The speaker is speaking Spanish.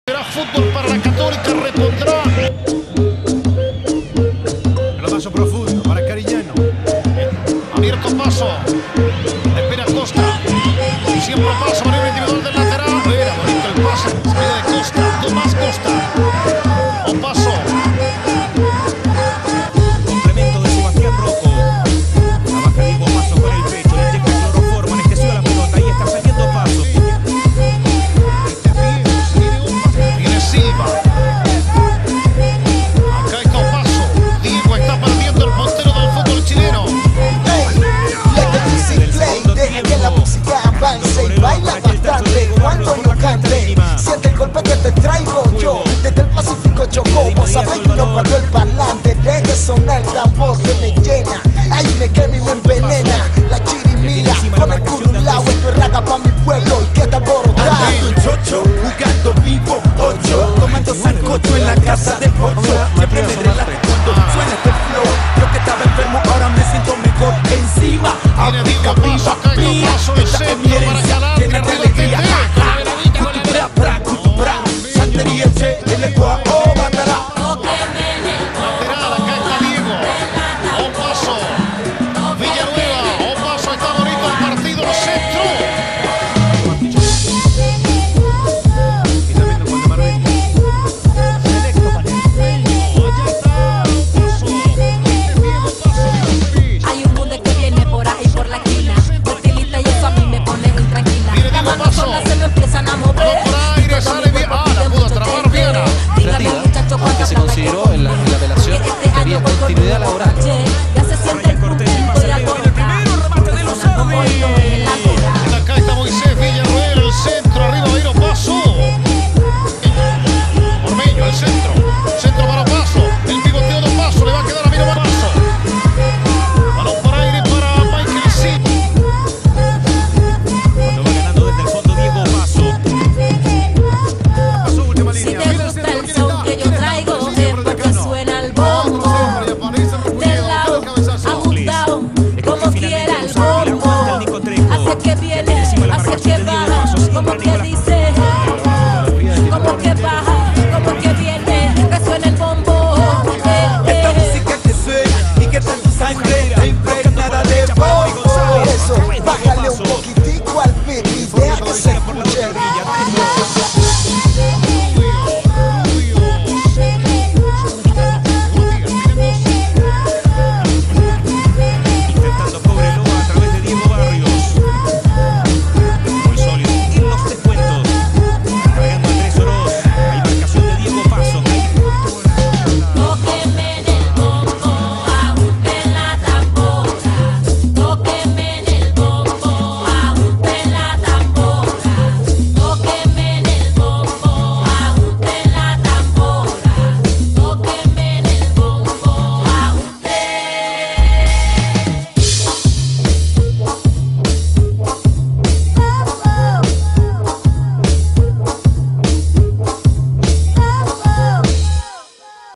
Será fútbol para la Católica, repondrá. Pelotazo profundo para Cariñano. Abierto paso. Espera Costa. Siempre paso, maniobra individual del lateral. Era bonito el pase. Salida de Costa. Tomás Costa. O paso. Complemento de Sebastián Rocco. Trabaja Diego Paso con el pecho. Le inyecta cloroformo, anestesió a la pelota. Y está saliendo Paso. Viene Silva. Acá está Paso. Diego está perdiendo el portero del fútbol chileno. Deja que la música avance y baila bastante cuando yo cante. Siente el golpe que te traigo yo. Desde el Pacífico Chocó, vos sabés que no cuando el parlante deje sonar el tambor se me llena. Ahí me quema y me envenena. La chirimía con el culo un lado. Esto es raga pa' mi pueblo y que está borrado. Chocho, jugando vivo, ocho, tomando sancocho en la casa del pocho. Siempre me relajo cuando suena este flow. Yo que estaba enfermo, ahora me siento mejor. Encima, Viene Diego Paso, acá está Paso, el centro para Galán, llena de alegría. Cutupra, pra, cutupra, santería, che, el ecua, oh, matará. lateral, acá está Diego. O Paso. Villanueva. O Paso, está bonito el partido, el centro. Y también Juan de Marbella. Selecto para el medio. Allá está O Paso. Diego Paso. Hay un mundo que viene por ahí por la esquina. Fertilita y eso a mí me pone intranquila. Viene Diego Las manos Paso. solas se me empiezan a mover. Balón por aire, sale bien. Ah, la pudo atrapar Viana. Dígame, muchacho, que se consideró en la apelación que había continuidad laboral. Ya se siente el punto y la torta. Acá está Moisés Villarreal, el centro, arriba va a ir O Paso. Ormeño, el centro. Centro para O Paso. El pivoteo de O Paso, le va a quedar a Miro Paso. Balón por aire para Michael C. Cuando va ganando desde el fondo Diego Paso. Pasó última Si línea. te Mira el gusta centro, el ¿quién son está? que yo traigo, es porque suena el bombo. Siempre aparece el Del Refugiado, lado, el cabezazo. ajustado, como quiera el bombo. Hacia que viene, hacia que baja, como que dice, como que baja, como que viene, que suena el bombo. Esta música que suena y que está en tu sangre, te impregnada de bombo. Por eso, bájale un poquitico al beat y deja que se escuche.